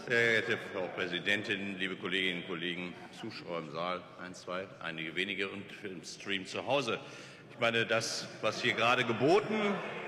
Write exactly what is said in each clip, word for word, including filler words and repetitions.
Sehr geehrte Frau Präsidentin, liebe Kolleginnen und Kollegen, Zuschauer im Saal, ein, zwei, einige wenige und im Stream zu Hause. Ich meine, das, was hier gerade geboten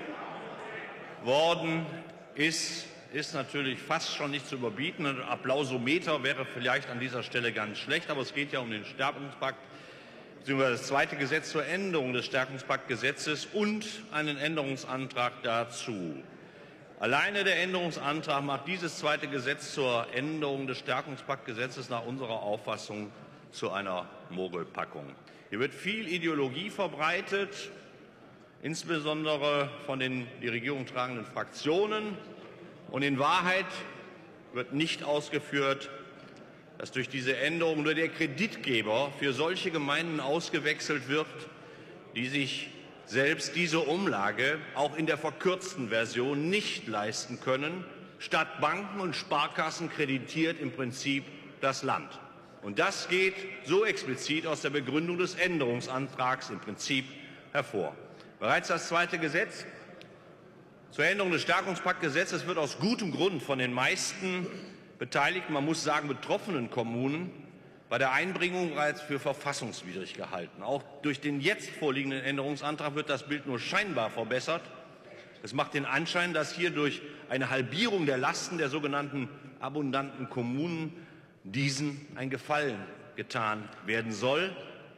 worden ist, ist natürlich fast schon nicht zu überbieten. Ein Applausometer wäre vielleicht an dieser Stelle ganz schlecht, aber es geht ja um den Stärkungspakt bzw. das zweite Gesetz zur Änderung des Stärkungspaktgesetzes und einen Änderungsantrag dazu. Alleine der Änderungsantrag macht dieses zweite Gesetz zur Änderung des Stärkungspaktgesetzes nach unserer Auffassung zu einer Mogelpackung. Hier wird viel Ideologie verbreitet, insbesondere von den die Regierung tragenden Fraktionen. Und in Wahrheit wird nicht ausgeführt, dass durch diese Änderung nur der Kreditgeber für solche Gemeinden ausgewechselt wird, die sich selbst diese Umlage auch in der verkürzten Version nicht leisten können. Statt Banken und Sparkassen kreditiert im Prinzip das Land. Und das geht so explizit aus der Begründung des Änderungsantrags im Prinzip hervor. Bereits das zweite Gesetz zur Änderung des Stärkungspaktgesetzes wird aus gutem Grund von den meisten beteiligten, man muss sagen betroffenen Kommunen bei der Einbringung bereits für verfassungswidrig gehalten. Auch durch den jetzt vorliegenden Änderungsantrag wird das Bild nur scheinbar verbessert. Es macht den Anschein, dass hier durch eine Halbierung der Lasten der sogenannten abundanten Kommunen diesen ein Gefallen getan werden soll.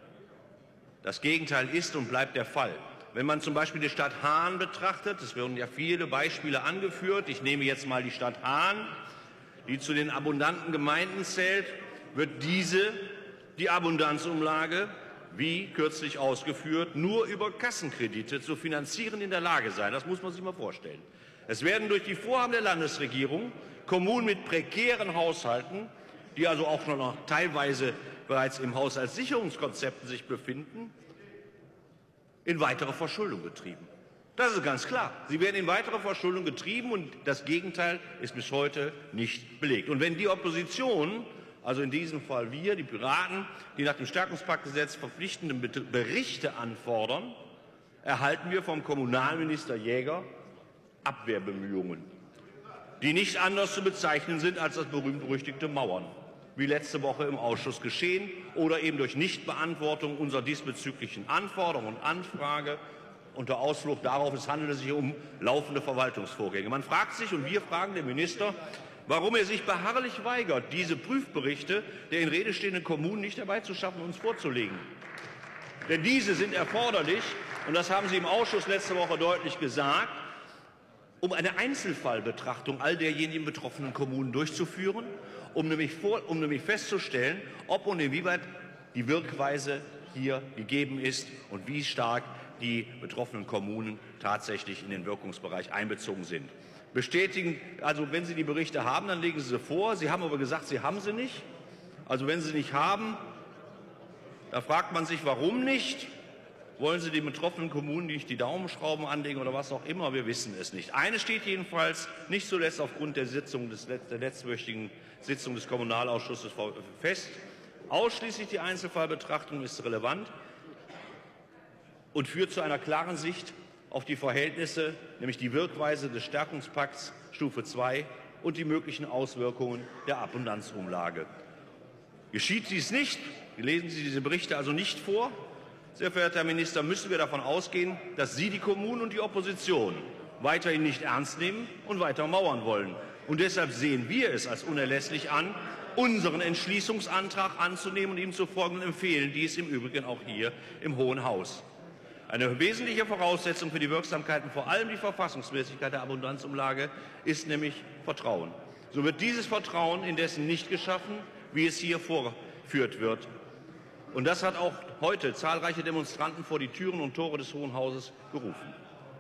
Das Gegenteil ist und bleibt der Fall. Wenn man zum Beispiel die Stadt Haan betrachtet, es werden ja viele Beispiele angeführt, ich nehme jetzt mal die Stadt Haan, die zu den abundanten Gemeinden zählt, wird diese, die Abundanzumlage, wie kürzlich ausgeführt, nur über Kassenkredite zu finanzieren in der Lage sein. Das muss man sich mal vorstellen. Es werden durch die Vorhaben der Landesregierung Kommunen mit prekären Haushalten, die also auch noch teilweise bereits im Haushaltssicherungskonzept sich befinden, in weitere Verschuldung getrieben. Das ist ganz klar. Sie werden in weitere Verschuldung getrieben, und das Gegenteil ist bis heute nicht belegt. Und wenn die Opposition, also in diesem Fall wir, die Piraten, die nach dem Stärkungspaktgesetz verpflichtende Berichte anfordern, erhalten wir vom Kommunalminister Jäger Abwehrbemühungen, die nicht anders zu bezeichnen sind als das berühmt-berüchtigte Mauern, wie letzte Woche im Ausschuss geschehen, oder eben durch Nichtbeantwortung unserer diesbezüglichen Anforderung und Anfrage unter Ausflug darauf, es handelt sich um laufende Verwaltungsvorgänge. Man fragt sich, und wir fragen den Minister, warum er sich beharrlich weigert, diese Prüfberichte der in Rede stehenden Kommunen nicht herbeizuschaffen und uns vorzulegen. Denn diese sind erforderlich, und das haben Sie im Ausschuss letzte Woche deutlich gesagt, um eine Einzelfallbetrachtung all derjenigen betroffenen Kommunen durchzuführen, um nämlich, vor, um nämlich festzustellen, ob und inwieweit die Wirkweise hier gegeben ist und wie stark die betroffenen Kommunen tatsächlich in den Wirkungsbereich einbezogen sind. Bestätigen, also wenn Sie die Berichte haben, dann legen Sie sie vor. Sie haben aber gesagt, Sie haben sie nicht. Also wenn Sie nicht haben, da fragt man sich, warum nicht? Wollen Sie den betroffenen Kommunen nicht die Daumenschrauben anlegen oder was auch immer? Wir wissen es nicht. Eines steht jedenfalls nicht zuletzt aufgrund der Sitzung des, der letztwöchigen Sitzung des Kommunalausschusses fest. Ausschließlich die Einzelfallbetrachtung ist relevant und führt zu einer klaren Sicht auf die Verhältnisse, nämlich die Wirkweise des Stärkungspakts Stufe zwei und die möglichen Auswirkungen der Abundanzumlage. Geschieht dies nicht, lesen Sie diese Berichte also nicht vor, sehr verehrter Herr Minister, müssen wir davon ausgehen, dass Sie die Kommunen und die Opposition weiterhin nicht ernst nehmen und weiter mauern wollen. Und deshalb sehen wir es als unerlässlich an, unseren Entschließungsantrag anzunehmen und ihm zu folgen und empfehlen dies im Übrigen auch hier im Hohen Haus. Eine wesentliche Voraussetzung für die Wirksamkeit und vor allem die Verfassungsmäßigkeit der Abundanzumlage ist nämlich Vertrauen. So wird dieses Vertrauen indessen nicht geschaffen, wie es hier vorgeführt wird. Und das hat auch heute zahlreiche Demonstranten vor die Türen und Tore des Hohen Hauses gerufen.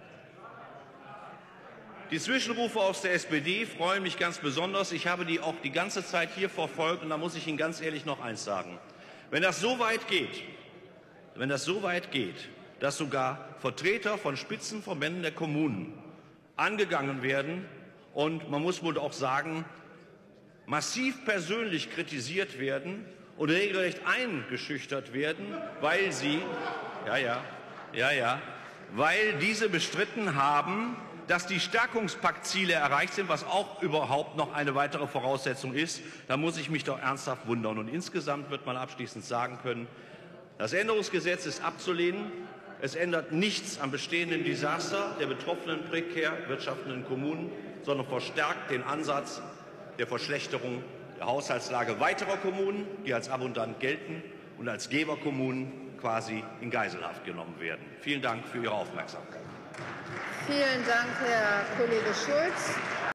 Die Zwischenrufe aus der S P D freuen mich ganz besonders. Ich habe die auch die ganze Zeit hier verfolgt, und da muss ich Ihnen ganz ehrlich noch eins sagen. Wenn das so weit geht, wenn das so weit geht, dass sogar Vertreter von Spitzenverbänden der Kommunen angegangen werden und, man muss wohl auch sagen, massiv persönlich kritisiert werden und regelrecht eingeschüchtert werden, weil sie, ja, ja, ja, ja, weil diese bestritten haben, dass die Stärkungspaktziele erreicht sind, was auch überhaupt noch eine weitere Voraussetzung ist, da muss ich mich doch ernsthaft wundern. Und insgesamt wird man abschließend sagen können, das Änderungsgesetz ist abzulehnen. Es ändert nichts am bestehenden Desaster der betroffenen prekär wirtschaftenden Kommunen, sondern verstärkt den Ansatz der Verschlechterung der Haushaltslage weiterer Kommunen, die als abundant gelten und als Geberkommunen quasi in Geiselhaft genommen werden. Vielen Dank für Ihre Aufmerksamkeit. Vielen Dank, Herr Kollege Schulz.